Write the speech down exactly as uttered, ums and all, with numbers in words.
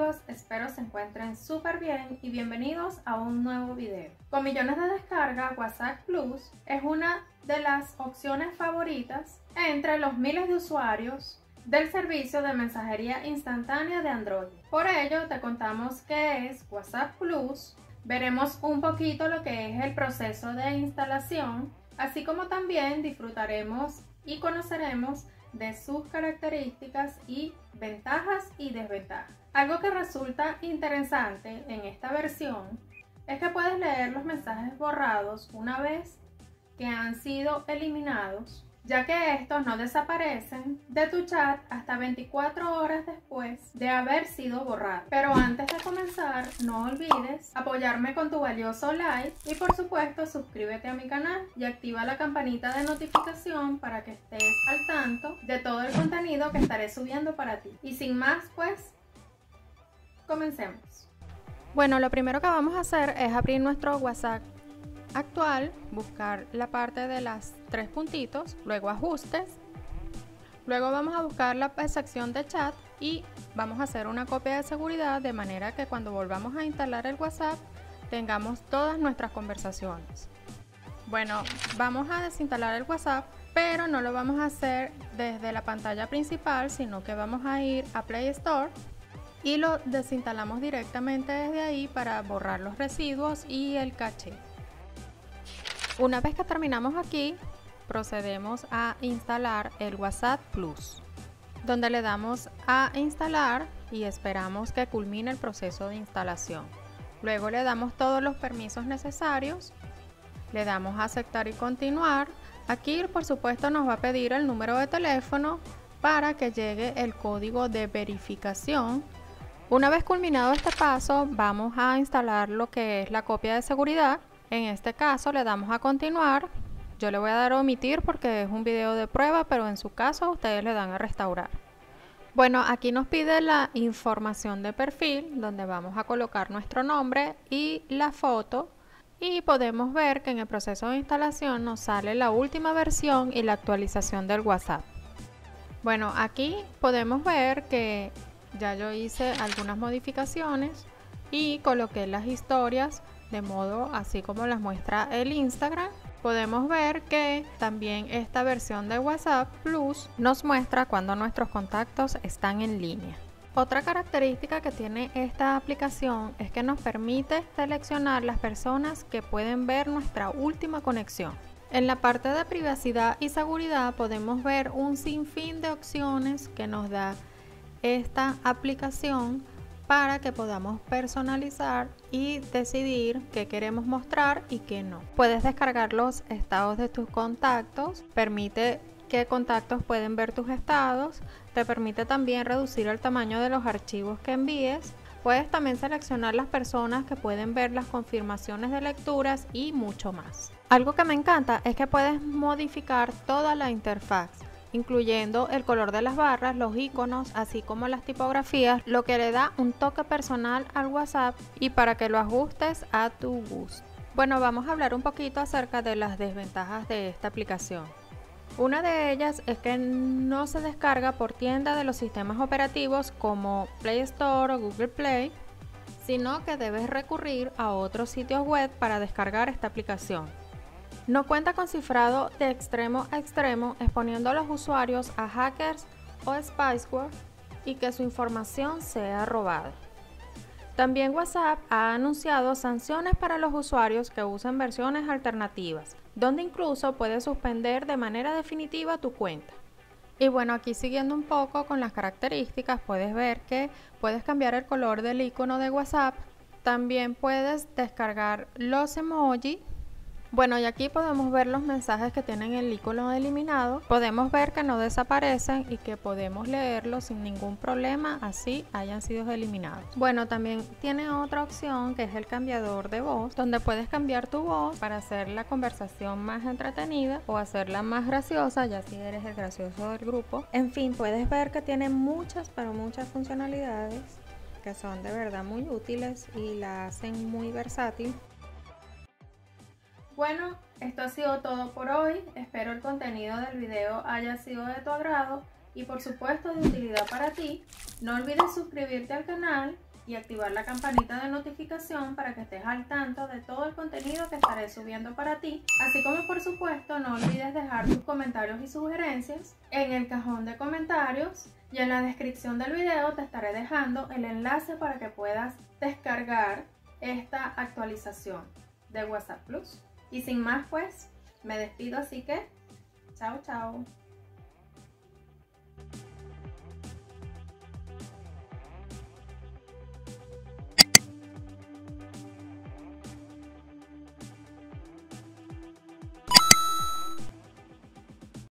amigos, espero se encuentren súper bien y bienvenidos a un nuevo video. Con millones de descargas, WhatsApp Plus es una de las opciones favoritas entre los miles de usuarios del servicio de mensajería instantánea de Android. Por ello te contamos qué es WhatsApp Plus, veremos un poquito lo que es el proceso de instalación, así como también disfrutaremos y conoceremos de sus características y ventajas y desventajas. Algo que resulta interesante en esta versión es que puedes leer los mensajes borrados una vez que han sido eliminados, ya que estos no desaparecen de tu chat hasta veinticuatro horas después de haber sido borrados. Pero antes de comenzar, no olvides apoyarme con tu valioso like y por supuesto suscríbete a mi canal y activa la campanita de notificación para que estés al tanto de todo el contenido que estaré subiendo para ti. Y sin más, pues, comencemos. Bueno, lo primero que vamos a hacer es abrir nuestro WhatsApp actual, buscar la parte de las tres puntitos, luego ajustes, luego vamos a buscar la sección de chat y vamos a hacer una copia de seguridad de manera que cuando volvamos a instalar el WhatsApp tengamos todas nuestras conversaciones. Bueno, vamos a desinstalar el WhatsApp, pero no lo vamos a hacer desde la pantalla principal, sino que vamos a ir a Play Store y lo desinstalamos directamente desde ahí para borrar los residuos y el caché. Una vez que terminamos aquí, procedemos a instalar el WhatsApp Plus, donde le damos a instalar y esperamos que culmine el proceso de instalación. Luego le damos todos los permisos necesarios, le damos a aceptar y continuar. Aquí por supuesto nos va a pedir el número de teléfono para que llegue el código de verificación. Una vez culminado este paso, vamos a instalar lo que es la copia de seguridad. En este caso le damos a continuar. Yo le voy a dar a omitir porque es un video de prueba, pero en su caso ustedes le dan a restaurar. Bueno, aquí nos pide la información de perfil, donde vamos a colocar nuestro nombre y la foto. Y podemos ver que en el proceso de instalación nos sale la última versión y la actualización del WhatsApp. Bueno, aquí podemos ver que ya yo hice algunas modificaciones y coloqué las historias de modo así como las muestra el Instagram. Podemos ver que también esta versión de WhatsApp Plus nos muestra cuando nuestros contactos están en línea. Otra característica que tiene esta aplicación es que nos permite seleccionar las personas que pueden ver nuestra última conexión. En la parte de privacidad y seguridad podemos ver un sinfín de opciones que nos da esta aplicación para que podamos personalizar y decidir qué queremos mostrar y qué no. Puedes descargar los estados de tus contactos, permite qué contactos pueden ver tus estados, te permite también reducir el tamaño de los archivos que envíes, puedes también seleccionar las personas que pueden ver las confirmaciones de lecturas y mucho más. Algo que me encanta es que puedes modificar toda la interfaz, incluyendo el color de las barras, los iconos, así como las tipografías, lo que le da un toque personal al WhatsApp y para que lo ajustes a tu gusto. Bueno, vamos a hablar un poquito acerca de las desventajas de esta aplicación. Una de ellas es que no se descarga por tienda de los sistemas operativos como Play Store o Google Play, sino que debes recurrir a otros sitios web para descargar esta aplicación. No cuenta con cifrado de extremo a extremo, exponiendo a los usuarios a hackers o spyware y que su información sea robada. También WhatsApp ha anunciado sanciones para los usuarios que usen versiones alternativas, donde incluso puedes suspender de manera definitiva tu cuenta. Y bueno, aquí siguiendo un poco con las características, puedes ver que puedes cambiar el color del icono de WhatsApp, también puedes descargar los emojis. Bueno, y aquí podemos ver los mensajes que tienen el icono eliminado. Podemos ver que no desaparecen y que podemos leerlos sin ningún problema, así hayan sido eliminados. Bueno, también tiene otra opción que es el cambiador de voz, donde puedes cambiar tu voz para hacer la conversación más entretenida o hacerla más graciosa, ya si eres el gracioso del grupo. En fin, puedes ver que tiene muchas, pero muchas funcionalidades que son de verdad muy útiles y la hacen muy versátil. Bueno, esto ha sido todo por hoy, espero el contenido del video haya sido de tu agrado y por supuesto de utilidad para ti. No olvides suscribirte al canal y activar la campanita de notificación para que estés al tanto de todo el contenido que estaré subiendo para ti. Así como por supuesto no olvides dejar tus comentarios y sugerencias en el cajón de comentarios, y en la descripción del video te estaré dejando el enlace para que puedas descargar esta actualización de WhatsApp Plus. Y sin más pues, me despido, así que chao chao.